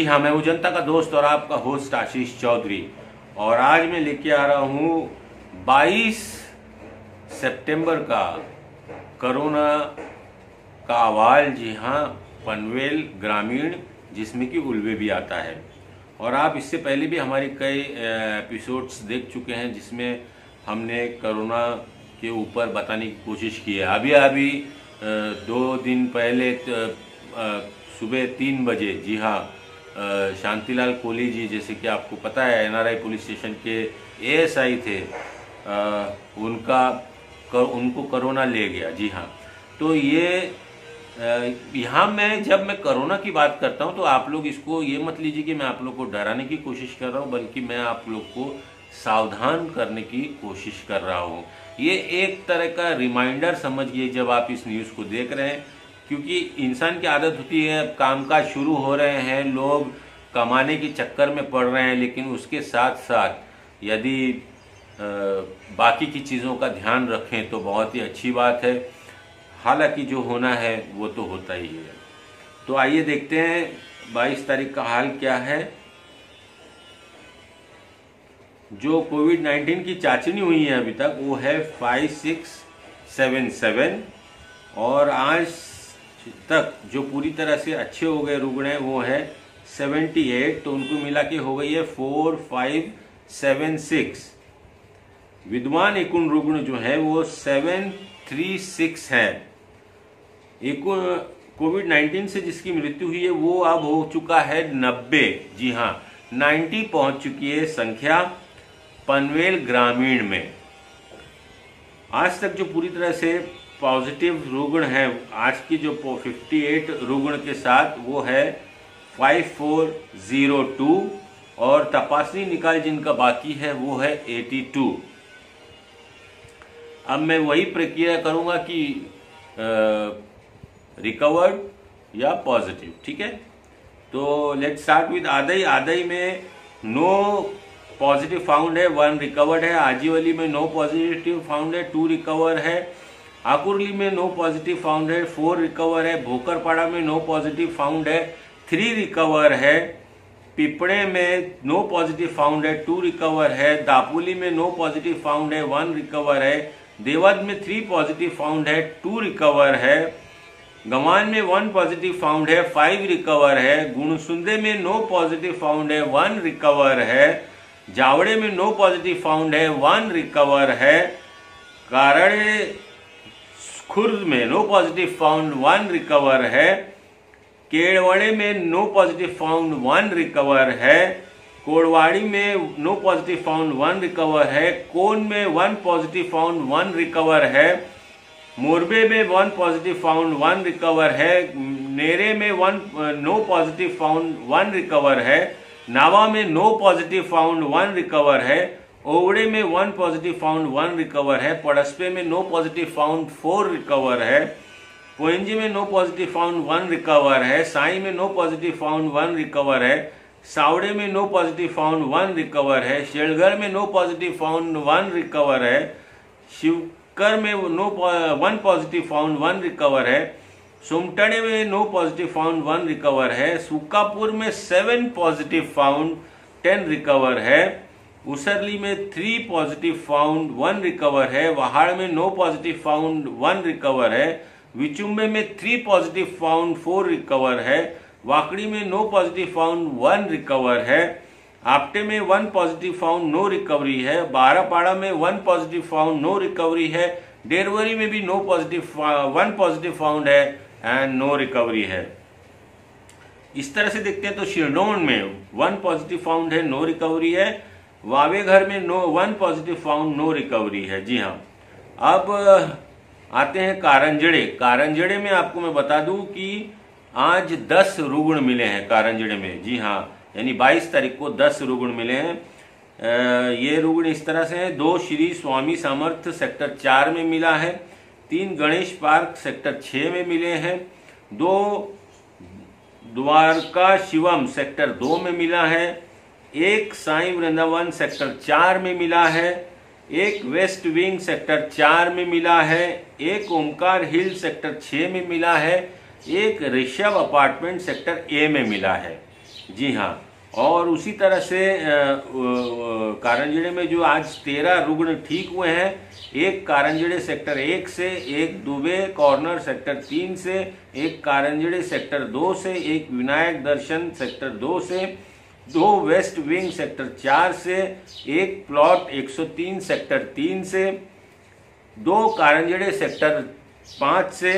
हाँ, मैं हूँ जनता का दोस्त और आपका होस्ट आशीष चौधरी। और आज मैं लेके आ रहा हूँ 22 सितंबर का कोरोना का अहवाल। जी हाँ, पनवेल ग्रामीण, जिसमें कि उल्वे भी आता है। और आप इससे पहले भी हमारी कई एपिसोड्स देख चुके हैं जिसमें हमने कोरोना के ऊपर बताने की कोशिश की है। अभी 2 दिन पहले सुबह 3 बजे, जी हाँ, शांतिलाल कोहली जी, जैसे कि आपको पता है, एनआरआई पुलिस स्टेशन के एएसआई थे, उनको कोरोना ले गया। जी हाँ, तो ये यहाँ जब मैं कोरोना की बात करता हूँ तो आप लोग इसको ये मत लीजिए कि मैं आप लोग को डराने की कोशिश कर रहा हूँ, बल्कि मैं आप लोग को सावधान करने की कोशिश कर रहा हूँ। ये एक तरह का रिमाइंडर समझिए जब आप इस न्यूज़ को देख रहे हैं, क्योंकि इंसान की आदत होती है, कामकाज शुरू हो रहे हैं, लोग कमाने के चक्कर में पड़ रहे हैं, लेकिन उसके साथ साथ यदि बाकी की चीज़ों का ध्यान रखें तो बहुत ही अच्छी बात है। हालांकि जो होना है वो तो होता ही है। तो आइए देखते हैं 22 तारीख का हाल क्या है। जो कोविड-19 की जांचनी हुई है अभी तक वो है 5677, और आज तक जो पूरी तरह से अच्छे हो गए रुग्ण हैं वो है 78, तो उनको मिला के हो गई है 4576। विद्यमान एकूण रुग्ण जो है वो 736 है। कोविड-19 से जिसकी मृत्यु हुई है वो अब हो चुका है 90। जी हाँ, 90 पहुंच चुकी है संख्या पनवेल ग्रामीण में। आज तक जो पूरी तरह से पॉजिटिव रुग्ण है, आज की जो 58 रुग्ण के साथ वो है 5402, और तपासनी निकाल जिनका बाकी है वो है 82। अब मैं वही प्रक्रिया करूंगा कि रिकवर्ड या पॉजिटिव, ठीक है। तो लेट्स स्टार्ट विद आदई। आदई में नो पॉजिटिव फाउंड है, 1 रिकवर्ड है। आजीवली में नो पॉजिटिव फाउंड है, 2 रिकवर है। आकुरली में नो पॉजिटिव फाउंड है, 4 रिकवर है। भोकरपाड़ा में नो पॉजिटिव फाउंड है, 3 रिकवर है। पिपड़े में नो पॉजिटिव फाउंड है, 2 रिकवर है। दापोली में नो पॉजिटिव फाउंड है, 1 रिकवर है। देवद में 3 पॉजिटिव फाउंड है, 2 रिकवर है। गंवान में 1 पॉजिटिव फाउंड है, 5 रिकवर है। गुणसुंदे में नो पॉजिटिव फाउंड है, 1 रिकवर है। जावड़े में नो पॉजिटिव फाउंड है, 1 रिकवर है। काराड़े खुर्द में नो पॉजिटिव फाउंड, 1 रिकवर है। केड़वड़े में नो पॉजिटिव फाउंड, 1 रिकवर है। कोड़वाड़ी में नो पॉजिटिव फाउंड, 1 रिकवर है। कोन में 1 पॉजिटिव फाउंड, 1 रिकवर है। मोरबे में 1 पॉजिटिव फाउंड, 1 रिकवर है। नेरे में 1 नो पॉजिटिव फाउंड, 1 रिकवर है। नावा में नो पॉजिटिव फाउंड, 1 रिकवर है। ओवड़े में 1 पॉजिटिव फाउंड, 1 रिकवर है। पड़स्पे में नो पॉजिटिव फाउंड, 4 रिकवर है। पोइंजी में नो पॉजिटिव फाउंड, 1 रिकवर है। साई में नो पॉजिटिव फाउंड, 1 रिकवर है। सावड़े में नो पॉजिटिव फाउंड, 1 रिकवर है। शेलघर में नो पॉजिटिव फाउंड, 1 रिकवर है। शिवकर में 1 पॉजिटिव फाउंड, 1 रिकवर है। सोमटड़े में नो पॉजिटिव फाउंड, 1 रिकवर है। सुकापुर में 7 पॉजिटिव फाउंड, 10 रिकवर है। उसरली में 3 पॉजिटिव फाउंड, 1 रिकवर है। वहाड़ में नो पॉजिटिव फाउंड, 1 रिकवर है। विचुम्बे में 3 पॉजिटिव फाउंड, 4 रिकवर है। वाकड़ी में नो पॉजिटिव फाउंड, 1 रिकवर है। आपटे में 1 पॉजिटिव फाउंड, नो रिकवरी है। बारापाड़ा में 1 पॉजिटिव फाउंड, नो रिकवरी है। डेरवरी में भी 1 पॉजिटिव फाउंड है एंड नो रिकवरी है। इस तरह से देखते हैं तो शिरडोन में 1 पॉजिटिव फाउंड है, नो रिकवरी है। वावेघर में 1 पॉजिटिव फाउंड, नो रिकवरी है। जी हाँ, अब आते हैं कारंजड़े। कारंजड़े में आपको मैं बता दूं कि आज 10 रुग्ण मिले हैं कारंजड़े में। जी हाँ, यानी 22 तारीख को 10 रुग्ण मिले हैं। ये रुग्ण इस तरह से हैं: 2 श्री स्वामी सामर्थ्य सेक्टर 4 में मिला है। 3 गणेश पार्क सेक्टर 6 में मिले हैं। 2 द्वारका शिवम सेक्टर 2 में मिला है। 1 साई वृंदावन सेक्टर 4 में मिला है। 1 वेस्ट विंग सेक्टर 4 में मिला है। 1 ओमकार हिल सेक्टर 6 में मिला है। 1 ऋषभ अपार्टमेंट सेक्टर ए में मिला है। जी हाँ। और उसी तरह से कारंजड़े में जो आज 13 रुग्ण ठीक हुए हैं, एक कारंजड़े सेक्टर 1 से, एक दुबे कॉर्नर सेक्टर 3 से, एक कारंजड़े सेक्टर 2 से, एक विनायक दर्शन सेक्टर 2 से, 2 वेस्ट विंग सेक्टर 4 से, एक प्लॉट 103 सेक्टर 3 से, 2 कारंजड़े सेक्टर 5 से,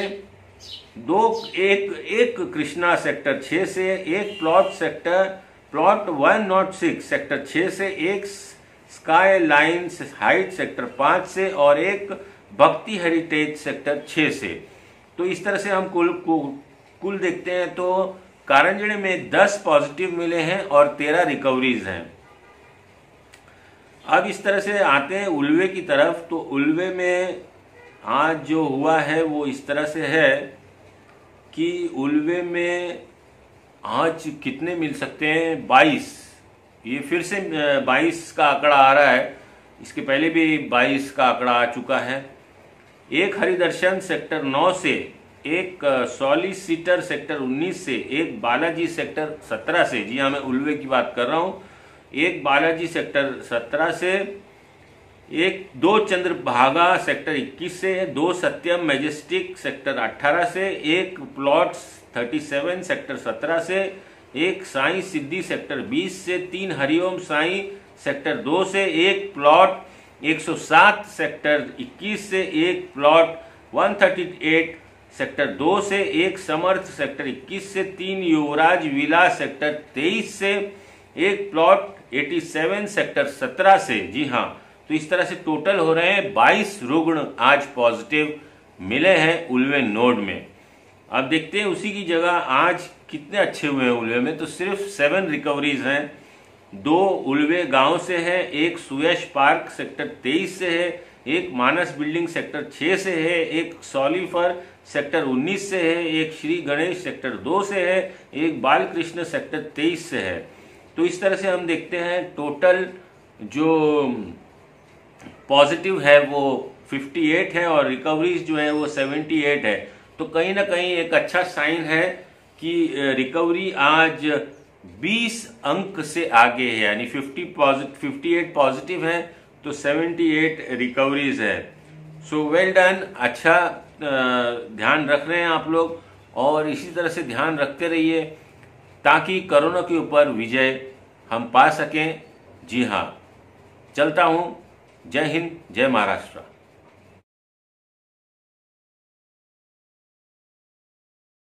एक कृष्णा सेक्टर 6 से, एक प्लॉट 106 सेक्टर 6 से, एक स्काई लाइन हाइट सेक्टर 5 से और एक भक्ति हेरिटेज सेक्टर 6 से। तो इस तरह से हम कुल देखते हैं तो कारंजड़े में 10 पॉजिटिव मिले हैं और 13 रिकवरीज हैं। अब इस तरह से आते हैं उल्वे की तरफ। तो उल्वे में आज जो हुआ है वो इस तरह से है कि उल्वे में आज कितने मिल सकते हैं, 22। ये फिर से 22 का आंकड़ा आ रहा है, इसके पहले भी 22 का आंकड़ा आ चुका है। एक हरिदर्शन सेक्टर 9 से, एक सॉलिसिटर सेक्टर 19 से, एक बालाजी सेक्टर 17 से, जी हाँ मैं उल्वे की बात कर रहा हूँ, एक बालाजी सेक्टर 17 से, एक 2 चंद्रभागा सेक्टर 21 से, 2 सत्यम मैजेस्टिक सेक्टर 18 से, एक प्लॉट 37 सेक्टर 17 से, एक साई सिद्धि सेक्टर 20 से, 3 हरिओम साई सेक्टर 2 से, एक प्लॉट 107 सेक्टर 21 से, एक प्लॉट 138 सेक्टर 2 से, एक समर्थ सेक्टर 21 से, 3 युवराज विला सेक्टर 23 से, एक प्लॉट 87 सेक्टर 17 से। जी हाँ, तो इस तरह से टोटल हो रहे हैं 22 रुग्ण आज पॉजिटिव मिले हैं उल्वे नोड में। अब देखते हैं उसी की जगह आज कितने अच्छे हुए हैं उल्वे में। तो सिर्फ 7 रिकवरीज हैं। 2 उल्वे गांव से है, एक सुयश पार्क सेक्टर 23 से है, एक मानस बिल्डिंग सेक्टर 6 से है, एक सॉलीफर सेक्टर 19 से है, एक श्री गणेश सेक्टर 2 से है, एक बालकृष्ण सेक्टर 23 से है। तो इस तरह से हम देखते हैं टोटल जो पॉजिटिव है वो 58 है और रिकवरीज जो है वो 78 है। तो कहीं ना कहीं एक अच्छा साइन है कि रिकवरी आज 20 अंक से आगे है, यानी 58 पॉजिटिव है तो 78 रिकवरीज है। सो वेल डन, अच्छा ध्यान रख रहे हैं आप लोग और इसी तरह से ध्यान रखते रहिए ताकि कोरोना के ऊपर विजय हम पा सकें। जी हाँ, चलता हूँ। जय हिंद, जय महाराष्ट्र।